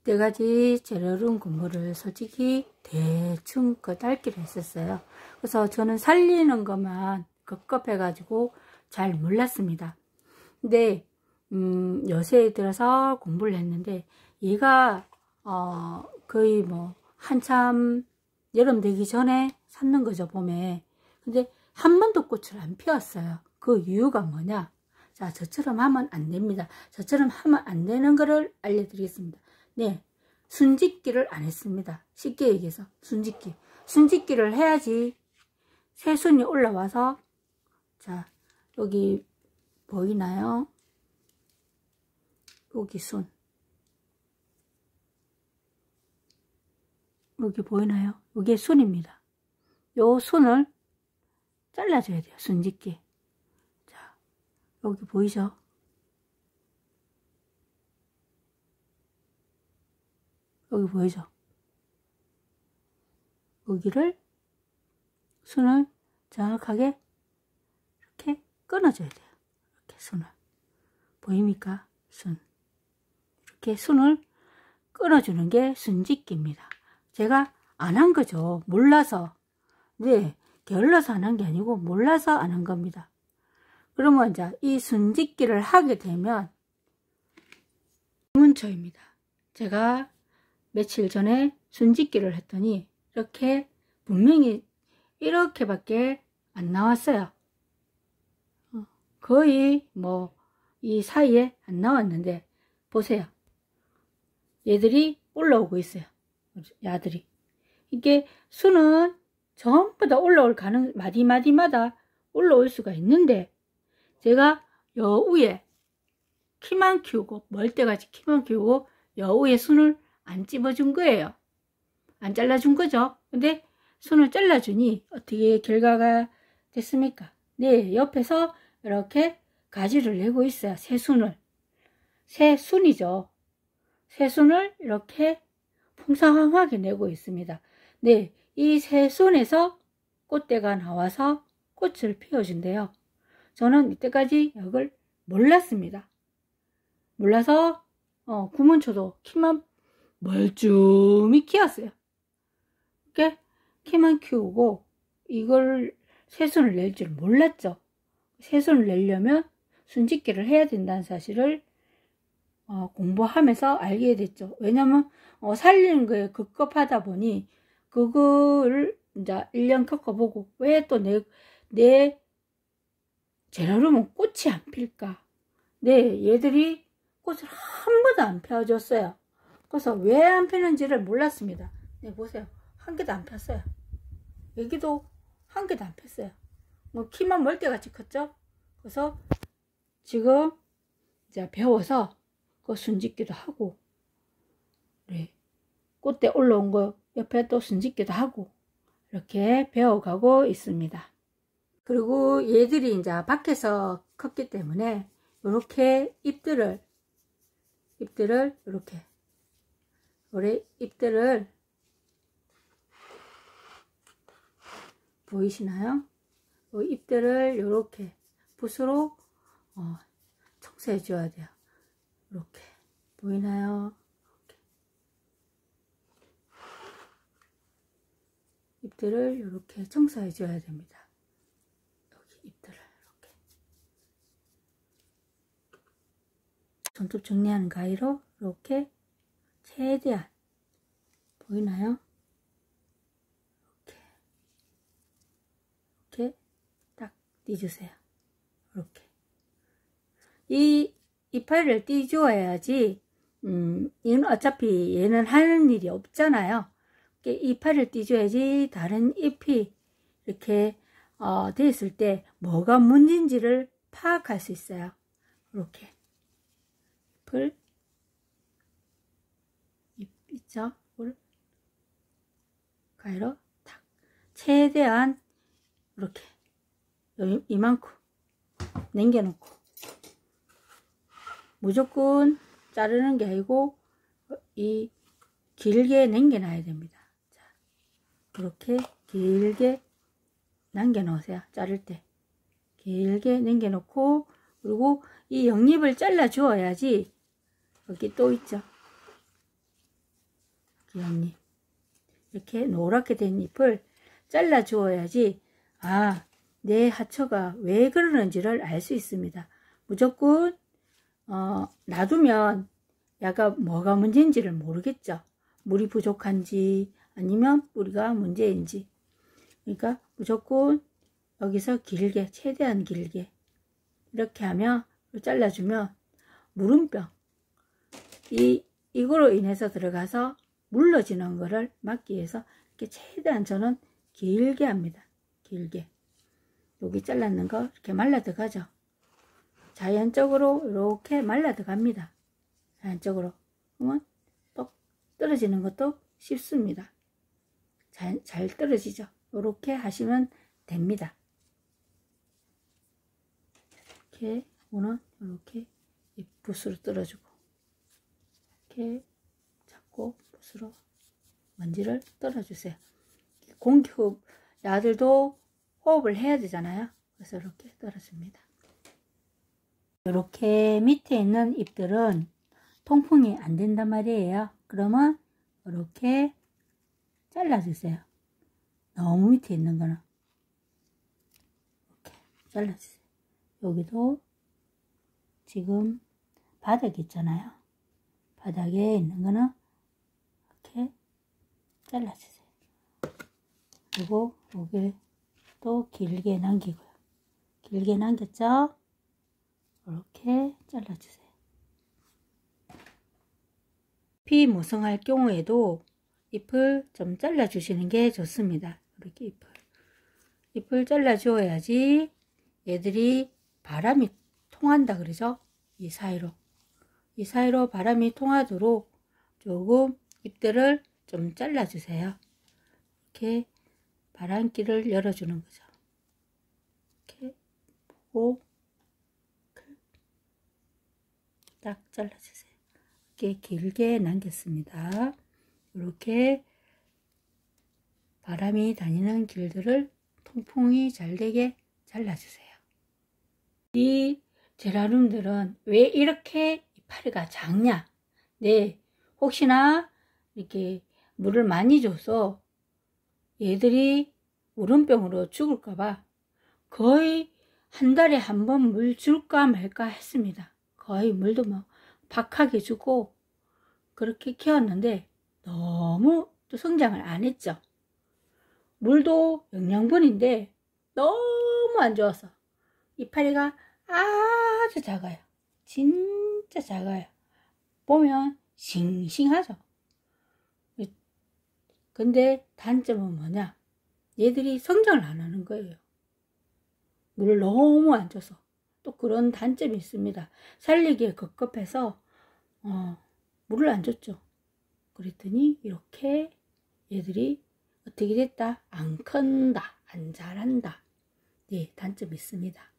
이때까지 재료룸 공부를 솔직히 대충 알기로 했었어요. 그래서 저는 살리는 것만 급급해가지고 잘 몰랐습니다. 근데 요새 들어서 공부를 했는데 얘가 거의 뭐 한참 여름 되기 전에 샀는 거죠, 봄에. 근데 한 번도 꽃을 안 피웠어요. 그 이유가 뭐냐? 자, 저처럼 하면 안 됩니다. 저처럼 하면 안 되는 거를 알려드리겠습니다. 네, 순짓기를 안 했습니다. 쉽게 얘기해서 순짓기를 해야지 새순이 올라와서, 자, 여기 보이나요? 여기 순, 여기 보이나요? 이게 순입니다. 요 순을 잘라줘야 돼요. 순짓기. 자, 여기 보이죠? 여기 보이죠? 여기를 순을 정확하게 이렇게 끊어줘야 돼요. 이렇게 순을. 보입니까? 순. 이렇게 순을 끊어주는 게 순짓기입니다. 제가 안 한 거죠. 몰라서. 네, 게을러서 안 한 게 아니고 몰라서 안 한 겁니다. 그러면 이제 이 순짓기를 하게 되면 구문초입니다. 제가 며칠 전에 순짓기를 했더니 이렇게 분명히 이렇게밖에 안 나왔어요. 거의 뭐 이 사이에 안 나왔는데 보세요. 얘들이 올라오고 있어요. 야들이. 이게 순은 전부 다 올라올 마디마디마다 올라올 수가 있는데 제가 여 위에 키만 키우고 멀때같이 키만 키우고 여 위에 순을 안 찝어준 거예요. 안 잘라준 거죠. 근데 순을 잘라주니 어떻게 결과가 됐습니까? 네, 옆에서 이렇게 가지를 내고 있어요. 새순을. 새순이죠. 새순을 이렇게 풍성하게 내고 있습니다. 네, 이 새순에서 꽃대가 나와서 꽃을 피워준대요. 저는 이때까지 이걸 몰랐습니다. 몰라서 구문초도 키만 멀쩡히 키웠어요. 이렇게 키만 키우고 이걸 새순을 낼 줄 몰랐죠. 새순을 내려면 순짓기를 해야 된다는 사실을 공부하면서 알게 됐죠. 왜냐면 살리는 거에 급급하다 보니 그거를 이제 1년 겪어보고 왜 또 내 재료로는 꽃이 안 필까? 네, 얘들이 꽃을 한 번도 안 펴줬어요. 그래서 왜 안 피는지를 몰랐습니다. 네, 보세요. 한 개도 안 폈어요. 여기도 한 개도 안 폈어요. 뭐 키만 멀때같이 컸죠? 그래서 지금 이제 배워서 그 순짓기도 하고, 네, 꽃대 올라온 거 옆에 또 순짓기도 하고 이렇게 배워가고 있습니다. 그리고 얘들이 이제 밖에서 컸기 때문에 이렇게 잎들을 이렇게 잎들을 보이시나요? 이 잎들을 이렇게 붓으로 청소해 줘야 돼요. 이렇게 보이나요? 이렇게. 잎들을 이렇게 청소해 줘야 됩니다. 여기 잎들을 이렇게 손톱 정리하는 가위로 이렇게 최대한 보이나요? 이렇게 딱 띄주세요. 이렇게 이 이파리를 띄줘야지 얘는 어차피 얘는 하는 일이 없잖아요. 이파리를 띄줘야지 다른 잎이 이렇게 돼 있을 때 뭐가 문제인지를 파악할 수 있어요. 이렇게 잎 있죠? 가위로 탁 최대한 이렇게 이만큼 남겨놓고 무조건 자르는 게 아니고 이 길게 남겨놔야 됩니다. 자, 이렇게 길게 남겨 놓으세요. 자를 때 길게 남겨 놓고 그리고 이 옆잎을 잘라 주어야지 여기 또 있죠. 기왕잎. 이렇게 노랗게 된 잎을 잘라 주어야지 내 하처가 왜 그러는지를 알 수 있습니다. 무조건 놔두면 야가 뭐가 문제인지를 모르겠죠. 물이 부족한지 아니면 뿌리가 문제인지. 그러니까 무조건 여기서 길게, 최대한 길게 이렇게 하면, 잘라주면 물음병, 이거로 인해서 들어가서 물러지는 거를 막기 위해서 이렇게 최대한 저는 길게 합니다. 길게. 여기 잘랐는 거 이렇게 말라 들어가죠. 자연적으로 이렇게 말라 들어갑니다. 자연적으로. 그러면 또 떨어지는 것도 쉽습니다. 잘 떨어지죠. 이렇게 하시면 됩니다. 이렇게 오는 이렇게 붓으로 떨어주고, 이렇게 잡고 붓으로 먼지를 떨어주세요. 공기호흡, 야들도 호흡을 해야 되잖아요. 그래서 이렇게 떨어줍니다. 이렇게 밑에 있는 잎들은 통풍이 안 된단 말이에요. 그러면 이렇게 잘라주세요. 너무 밑에 있는 거는 이렇게 잘라주세요. 여기도 지금 바닥 있잖아요. 바닥에 있는 거는 이렇게 잘라주세요. 그리고 여기 또 길게 남기고요. 길게 남겼죠? 이렇게 잘라주세요. 잎이 무성할 경우에도 잎을 좀 잘라주시는 게 좋습니다. 이렇게 잎을 잘라주어야지 얘들이 바람이 통한다 그러죠. 이 사이로 바람이 통하도록 조금 잎들을 좀 잘라주세요. 이렇게 바람길을 열어주는 거죠. 이렇게 보고 딱 잘라주세요. 이렇게 길게 남겼습니다. 이렇게 바람이 다니는 길들을 통풍이 잘 되게 잘라주세요. 이 제라늄들은 왜 이렇게 이파리가 작냐? 네, 혹시나 이렇게 물을 많이 줘서 얘들이 울음병으로 죽을까봐 거의 한 달에 한 번 물 줄까 말까 했습니다. 거의 물도 뭐 박하게 주고 그렇게 키웠는데 너무 또 성장을 안 했죠. 물도 영양분인데 너무 안 좋아서 이파리가 아주 작아요. 진짜 작아요. 보면 싱싱하죠. 근데 단점은 뭐냐? 얘들이 성장을 안 하는 거예요. 물을 너무 안 줘서. 또 그런 단점이 있습니다. 살리기에 급급해서 물을 안 줬죠. 그랬더니 이렇게 얘들이 어떻게 됐다? 안 큰다, 안 자란다. 네, 단점이 있습니다.